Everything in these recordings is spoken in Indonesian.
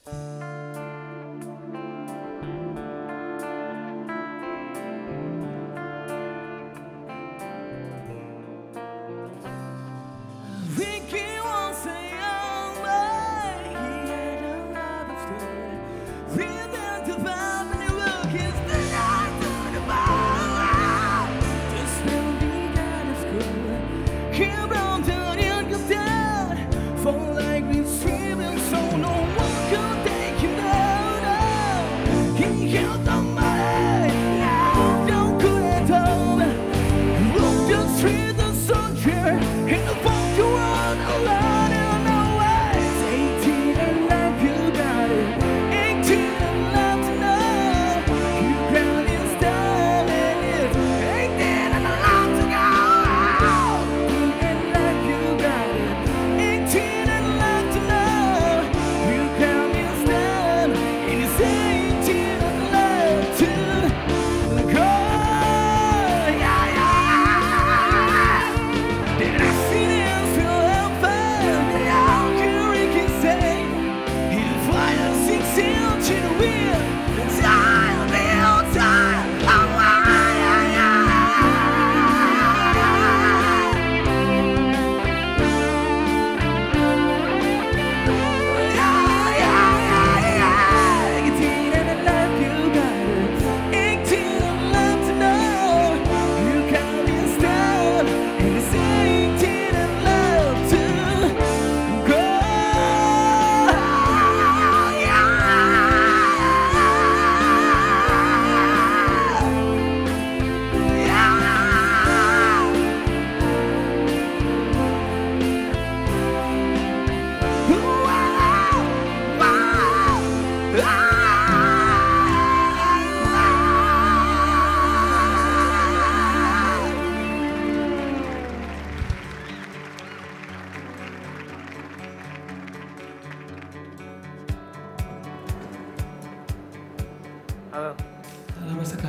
Halo. Halo Mas Eka.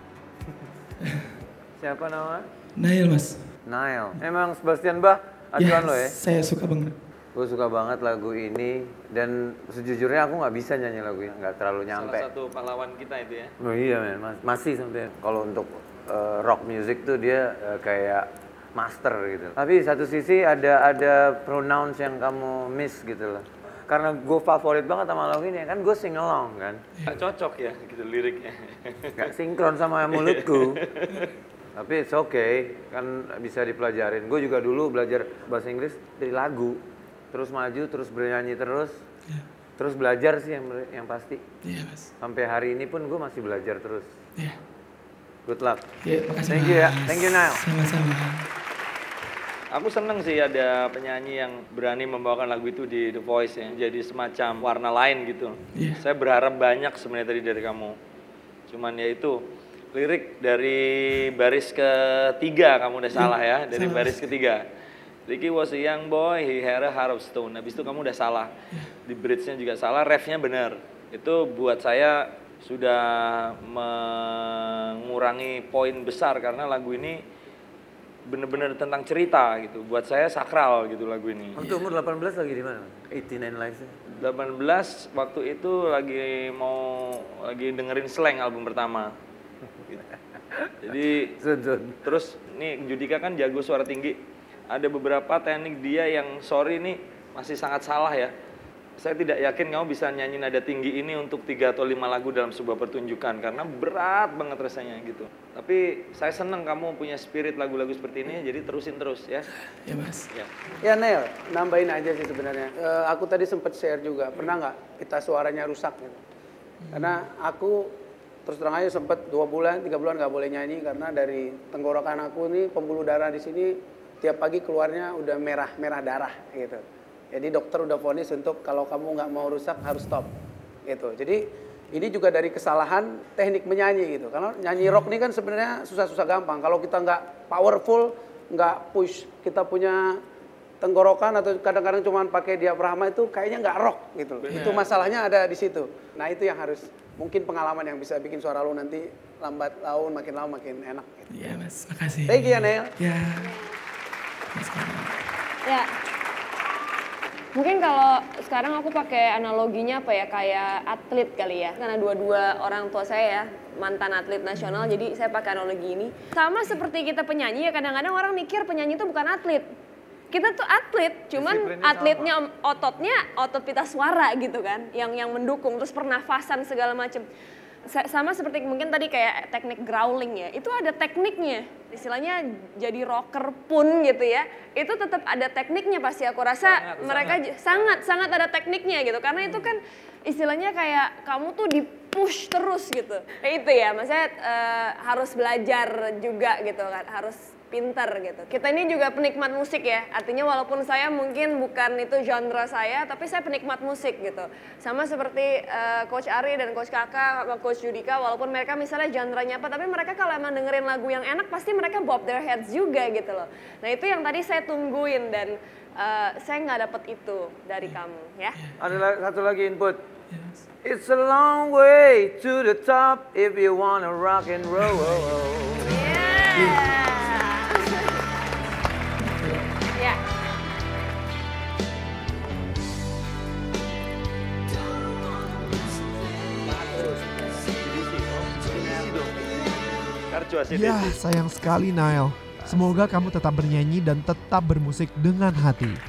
Siapa nama? Nail Mas. Nail. Emang Sebastian Bach acuan lo ya? Saya suka banget. Gue suka banget lagu ini dan sejujurnya aku nggak bisa nyanyi lagu ini, nggak terlalu nyampe. Salah satu pahlawan kita itu ya. Oh iya men, masih sampai kalau untuk rock music tuh dia kayak master gitu. Tapi satu sisi ada pronounce yang kamu miss gitu loh. Karena gue favorit banget sama lagu ini kan gue sing along kan. Gak cocok ya gitu liriknya. Gak sinkron sama mulutku. Tapi it's okay, kan bisa dipelajarin. Gue juga dulu belajar bahasa Inggris dari lagu. Terus maju, terus bernyanyi terus. Ya. Terus belajar sih yang pasti. Iya Mas. Sampai hari ini pun gue masih belajar terus. Iya. Good luck. Iya, makasih Thank you ya. Mas. Thank you Nail. Sama-sama. Aku seneng sih ada penyanyi yang berani membawakan lagu itu di The Voice ya. Jadi semacam warna lain gitu. Iya. Saya berharap banyak sebenarnya tadi dari kamu. Cuman ya itu lirik dari baris ketiga kamu udah salah ya. Dari salah. baris ketiga. Ricky was a young boy, he had a heart of stone. Habis itu kamu udah salah. Di bridge-nya juga salah, refnya benar. Itu buat saya sudah mengurangi poin besar karena lagu ini bener-bener tentang cerita gitu. Buat saya sakral gitu lagu ini. Waktu umur 18 lagi di mana? 18 Lives. 18 waktu itu lagi dengerin Slang album pertama. Gitu. Jadi terus nih Judika kan jago suara tinggi. Ada beberapa teknik dia yang sorry nih masih sangat salah ya. Saya tidak yakin kamu bisa nyanyi nada tinggi ini untuk 3 atau 5 lagu dalam sebuah pertunjukan karena berat banget rasanya gitu. Tapi saya senang kamu punya spirit lagu-lagu seperti ini jadi terusin terus ya. Ya Mas. Ya. Ya Nel, nambahin aja sih sebenarnya. Aku tadi sempat share juga, pernah nggak kita suaranya rusak gitu? Karena aku terus terang aja sempat 2 bulan, 3 bulan nggak boleh nyanyi karena dari tenggorokan aku nih pembuluh darah di sini tiap pagi keluarnya udah merah darah gitu. Jadi dokter udah vonis untuk kalau kamu nggak mau rusak harus stop gitu. Jadi ini juga dari kesalahan teknik menyanyi gitu. Karena nyanyi rock ini kan sebenarnya susah-susah gampang. Kalau kita nggak powerful, nggak push, kita punya tenggorokan atau kadang-kadang cuma pakai diafragma itu kayaknya nggak rock gitu. Bener. Itu masalahnya ada di situ. Nah itu yang harus mungkin pengalaman yang bisa bikin suara lu nanti lambat laun makin lama makin enak. Gitu. Iya Mas, makasih. Thank you ya Nel. Ya. Ya. Mungkin kalau sekarang aku pakai analoginya apa ya, kayak atlet kali ya. Karena dua-dua orang tua saya ya mantan atlet nasional, jadi saya pakai analogi ini. Sama seperti kita penyanyi ya, kadang-kadang orang mikir penyanyi itu bukan atlet. Kita tuh atlet, cuman atletnya ototnya otot pita suara gitu kan, yang mendukung, terus pernafasan segala macam. Sama seperti mungkin tadi kayak teknik growling ya, itu ada tekniknya. Istilahnya jadi rocker pun gitu ya, itu tetap ada tekniknya pasti. Aku rasa mereka sangat ada tekniknya gitu, karena itu kan istilahnya kayak kamu tuh di-push terus gitu. Itu ya, maksudnya harus belajar juga gitu kan, harus pintar gitu. Kita ini juga penikmat musik ya, artinya walaupun saya mungkin bukan itu genre saya, tapi saya penikmat musik gitu. Sama seperti Coach Ari dan Coach Kakak, Coach Judika, walaupun mereka misalnya genre-nya apa, tapi mereka kalau emang dengerin lagu yang enak, pasti mereka bob their heads juga gitu loh. Nah itu yang tadi saya tungguin dan saya nggak dapet itu dari kamu ya. Ada satu lagi input. It's a long way to the top if you wanna rock and roll. Yeah. Ya. Ya, sayang sekali Nael. Semoga kamu tetap bernyanyi dan tetap bermusik dengan hati.